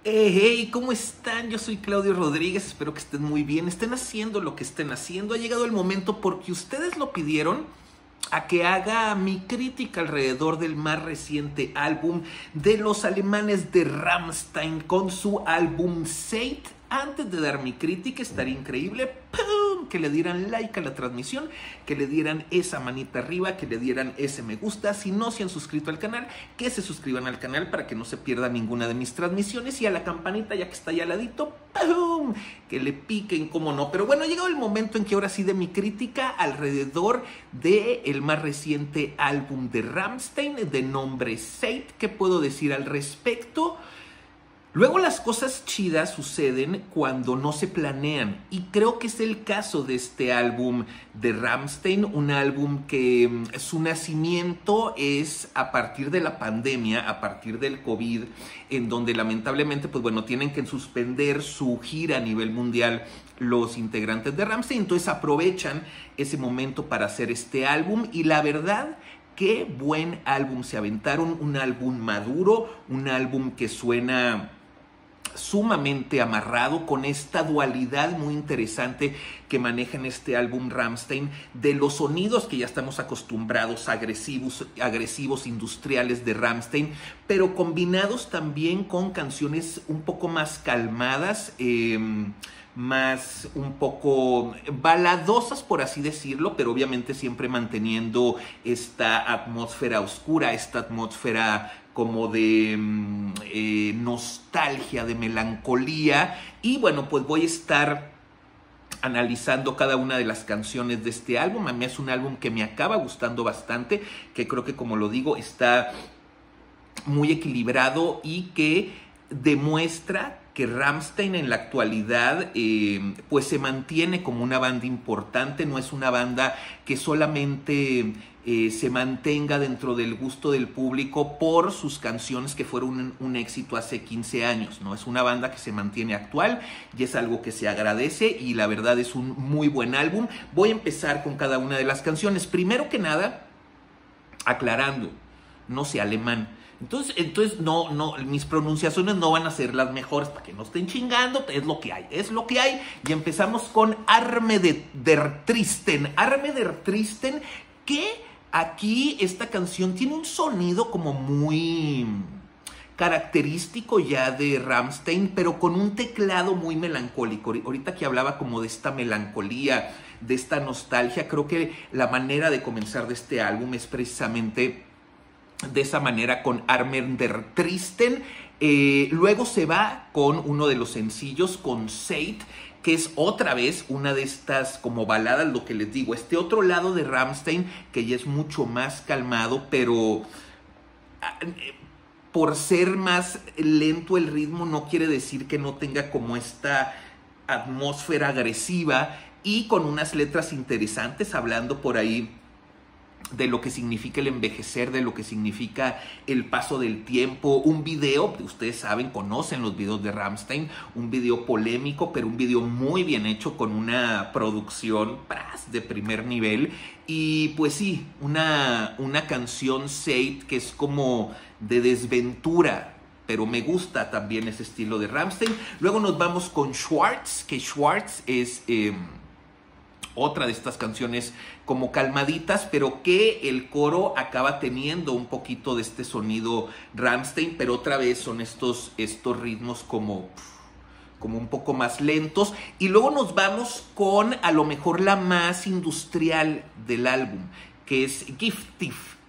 Hey, ¿cómo están? Yo soy Claudio Rodríguez, espero que estén muy bien, estén haciendo lo que estén haciendo. Ha llegado el momento porque ustedes lo pidieron a que haga mi crítica alrededor del más reciente álbum de los alemanes de Rammstein con su álbum Seid. Antes de dar mi crítica, estaría increíble ¡pum!, que le dieran like a la transmisión, que le dieran esa manita arriba, que le dieran ese me gusta. Si no se han suscrito al canal, que se suscriban al canal para que no se pierda ninguna de mis transmisiones. Y a la campanita, ya que está ahí al ladito, ¡pum!, que le piquen, cómo no. Pero bueno, ha llegado el momento en que ahora sí de mi crítica alrededor del más reciente álbum de Rammstein, de nombre Seid. ¿Qué puedo decir al respecto? Luego las cosas chidas suceden cuando no se planean, y creo que es el caso de este álbum de Rammstein, un álbum que su nacimiento es a partir de la pandemia, a partir del COVID, en donde lamentablemente pues bueno, tienen que suspender su gira a nivel mundial los integrantes de Rammstein. Entonces aprovechan ese momento para hacer este álbum, y la verdad, qué buen álbum se aventaron, un álbum maduro, un álbum que suena sumamente amarrado, con esta dualidad muy interesante que maneja en este álbum Rammstein, de los sonidos que ya estamos acostumbrados, agresivos, industriales de Rammstein, pero combinados también con canciones un poco más calmadas, más un poco baladosas, por así decirlo, pero obviamente siempre manteniendo esta atmósfera oscura, esta atmósfera como de nostalgia, de melancolía. Y bueno, pues voy a estar analizando cada una de las canciones de este álbum. A mí es un álbum que me acaba gustando bastante, que creo que, como lo digo, está muy equilibrado y que demuestra que Rammstein en la actualidad pues se mantiene como una banda importante. No es una banda que solamente se mantenga dentro del gusto del público por sus canciones que fueron un éxito hace 15 años, ¿no? Es una banda que se mantiene actual y es algo que se agradece, y la verdad es un muy buen álbum. Voy a empezar con cada una de las canciones. Primero que nada, aclarando, no sé alemán. Entonces no, mis pronunciaciones no van a ser las mejores, para que no estén chingando. Es lo que hay. Y empezamos con Arme der Tristen. Arme der Tristen, que aquí esta canción tiene un sonido como muy característico ya de Rammstein, pero con un teclado muy melancólico. Ahorita que hablaba como de esta melancolía, de esta nostalgia, creo que la manera de comenzar de este álbum es precisamente de esa manera, con Arme der Tristen. Luego se va con uno de los sencillos, con Seid, que es otra vez una de estas como baladas, lo que les digo, este otro lado de Rammstein que ya es mucho más calmado, pero por ser más lento el ritmo no quiere decir que no tenga como esta atmósfera agresiva, y con unas letras interesantes, hablando por ahí de lo que significa el envejecer, de lo que significa el paso del tiempo. Un video, ustedes saben, conocen los videos de Rammstein, un video polémico, pero un video muy bien hecho, con una producción de primer nivel. Y pues sí, una canción Seid que es como de desventura, pero me gusta también ese estilo de Rammstein. Luego nos vamos con Schwarz, que Schwarz es otra de estas canciones como calmaditas, pero que el coro acaba teniendo un poquito de este sonido Rammstein, pero otra vez son estos ritmos como un poco más lentos. Y luego nos vamos con a lo mejor la más industrial del álbum, que es Giftig,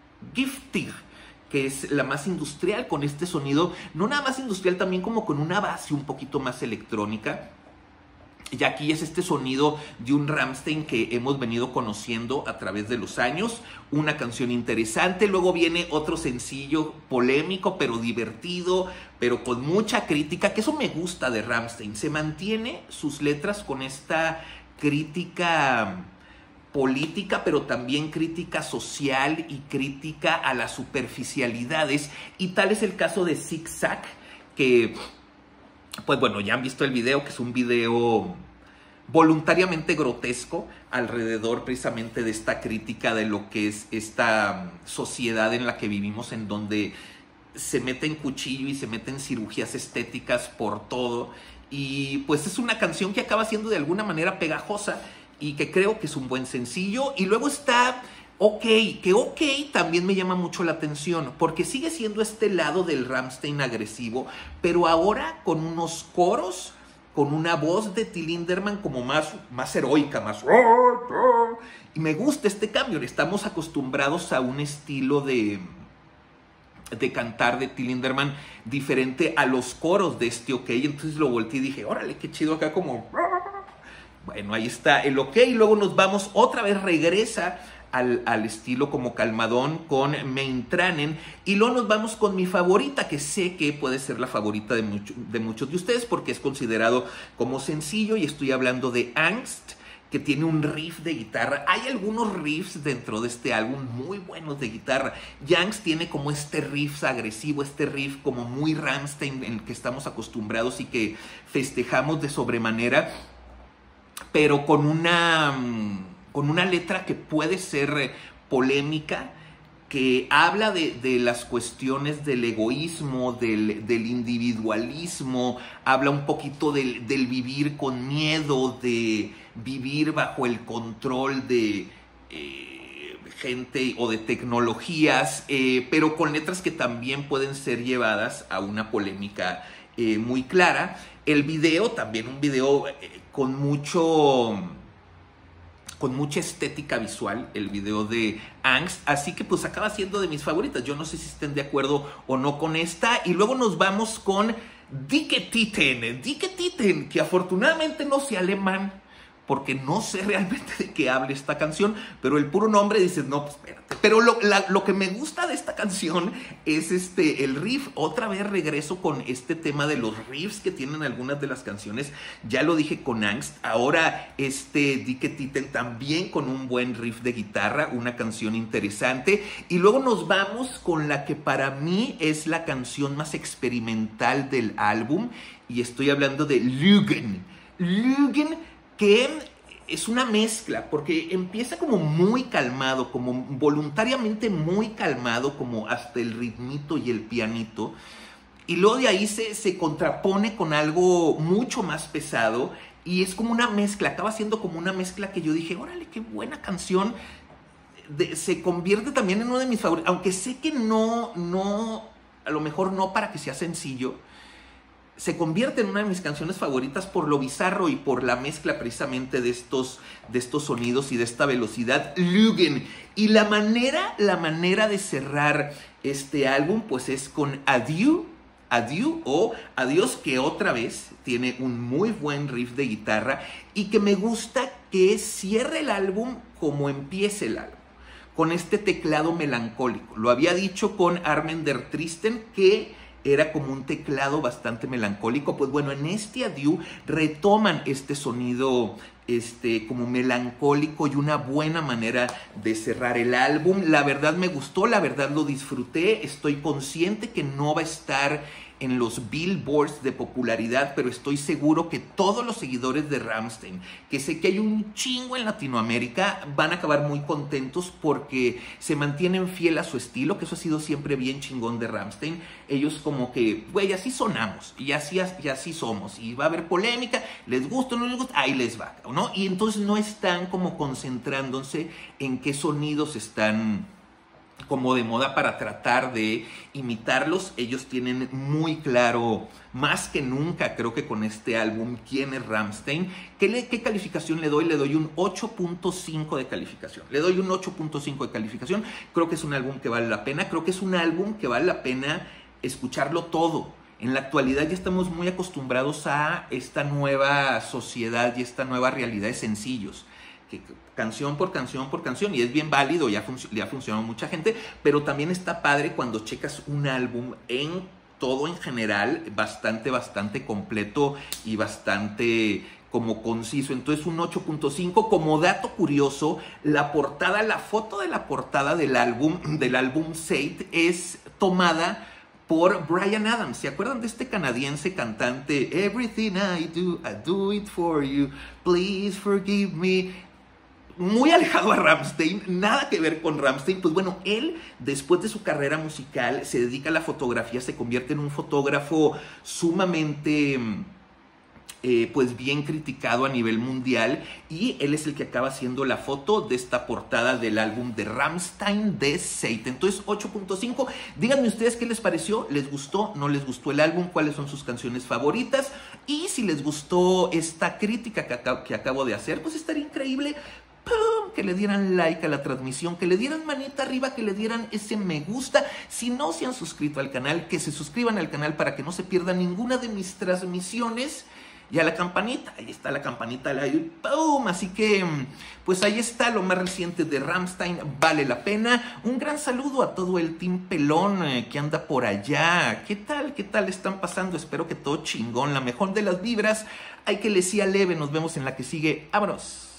que es la más industrial, con este sonido, no nada más industrial, también como con una base un poquito más electrónica. Y aquí es este sonido de un Rammstein que hemos venido conociendo a través de los años. Una canción interesante. Luego viene otro sencillo polémico, pero divertido, pero con mucha crítica, que eso me gusta de Rammstein. Se mantiene sus letras con esta crítica política, pero también crítica social y crítica a las superficialidades. Y tal es el caso de Zigzag, que pues bueno, ya han visto el video, que es un video voluntariamente grotesco alrededor precisamente de esta crítica de lo que es esta sociedad en la que vivimos, en donde se mete en cuchillo y se mete en cirugías estéticas por todo. Y pues es una canción que acaba siendo de alguna manera pegajosa y que creo que es un buen sencillo. Y luego está OK, que OK también me llama mucho la atención, porque sigue siendo este lado del Rammstein agresivo, pero ahora con unos coros, con una voz de Till Lindemann como más heroica, más... Y me gusta este cambio. Estamos acostumbrados a un estilo de cantar de Till Lindemann diferente a los coros de este OK. Entonces lo volteé y dije, órale, qué chido acá como... Bueno, ahí está el OK. Y luego nos vamos, otra vez regresa al estilo como calmadón con Mein Tränen. Y luego nos vamos con mi favorita, que sé que puede ser la favorita de muchos de ustedes, porque es considerado como sencillo, y estoy hablando de Angst, que tiene un riff de guitarra. Hay algunos riffs dentro de este álbum muy buenos de guitarra. Angst tiene como este riff agresivo, este riff como muy Rammstein, en el que estamos acostumbrados y que festejamos de sobremanera, pero con una letra que puede ser polémica, que habla de las cuestiones del egoísmo, del individualismo, habla un poquito del vivir con miedo, de vivir bajo el control de gente o de tecnologías, pero con letras que también pueden ser llevadas a una polémica muy clara. El video, también un video con mucha estética visual, el video de Angst, así que pues acaba siendo de mis favoritas. Yo no sé si estén de acuerdo o no con esta. Y luego nos vamos con Dicke Titten, que afortunadamente no sé alemán, porque no sé realmente de qué hable esta canción, pero el puro nombre dices, no, pues espérate. Pero lo que me gusta de esta canción es el riff. Otra vez regreso con este tema de los riffs que tienen algunas de las canciones. Ya lo dije con Angst, ahora Dicke Titten también con un buen riff de guitarra, una canción interesante. Y luego nos vamos con la que para mí es la canción más experimental del álbum, y estoy hablando de Lügen, que es una mezcla, porque empieza como muy calmado, como voluntariamente muy calmado, como hasta el ritmito y el pianito, y luego de ahí se contrapone con algo mucho más pesado, y es como una mezcla, acaba siendo como una mezcla que yo dije, órale, qué buena canción. Se convierte también en uno de mis favoritos, aunque sé que no, a lo mejor no para que sea sencillo, se convierte en una de mis canciones favoritas por lo bizarro y por la mezcla precisamente de estos sonidos y de esta velocidad. Lügen. Y la manera de cerrar este álbum pues es con Adieu o Adiós, que otra vez tiene un muy buen riff de guitarra y que me gusta que cierre el álbum como empiece el álbum, con este teclado melancólico. Lo había dicho con Armen der Tristen, que era como un teclado bastante melancólico. Pues bueno, en este Adieu retoman este sonido como melancólico, y una buena manera de cerrar el álbum. La verdad me gustó, la verdad lo disfruté. Estoy consciente que no va a estar en los billboards de popularidad, pero estoy seguro que todos los seguidores de Rammstein, que sé que hay un chingo en Latinoamérica, van a acabar muy contentos porque se mantienen fiel a su estilo, que eso ha sido siempre bien chingón de Rammstein. Ellos como que, güey, así sonamos, y así somos, y va a haber polémica, les gusta o no les gusta, ahí les va, ¿no? Y entonces no están como concentrándose en qué sonidos están como de moda para tratar de imitarlos. Ellos tienen muy claro, más que nunca, creo que con este álbum, quién es Rammstein. ¿Qué calificación le doy? Le doy un 8.5 de calificación. Le doy un 8.5 de calificación. Creo que es un álbum que vale la pena. Creo que es un álbum que vale la pena escucharlo todo. En la actualidad ya estamos muy acostumbrados a esta nueva sociedad y esta nueva realidad de sencillos, que canción por canción, y es bien válido, ya ha funcionado mucha gente, pero también está padre cuando checas un álbum en todo en general, bastante completo y bastante como conciso. Entonces un 8.5. Como dato curioso, la foto de la portada del álbum Saint es tomada por Bryan Adams. ¿Se acuerdan de este canadiense cantante? Everything I do it for you, please forgive me. muy alejado a Rammstein, nada que ver con Rammstein. Pues bueno, él después de su carrera musical se dedica a la fotografía, se convierte en un fotógrafo sumamente pues bien criticado a nivel mundial, y él es el que acaba haciendo la foto de esta portada del álbum de Rammstein, de Satan. Entonces 8.5, díganme ustedes qué les pareció, les gustó, no les gustó el álbum, cuáles son sus canciones favoritas, y si les gustó esta crítica que acabo de hacer, pues estaría increíble ¡pum!, que le dieran like a la transmisión, que le dieran manita arriba, que le dieran ese me gusta. Si no se han suscrito al canal, que se suscriban al canal para que no se pierdan ninguna de mis transmisiones. Y a la campanita, ahí está la campanita, ¡pum! Así que, pues ahí está lo más reciente de Rammstein, vale la pena. Un gran saludo a todo el team pelón que anda por allá. ¿Qué tal? ¿Qué tal están pasando? Espero que todo chingón, la mejor de las vibras. Hay que les sea leve, nos vemos en la que sigue. ¡Vámonos!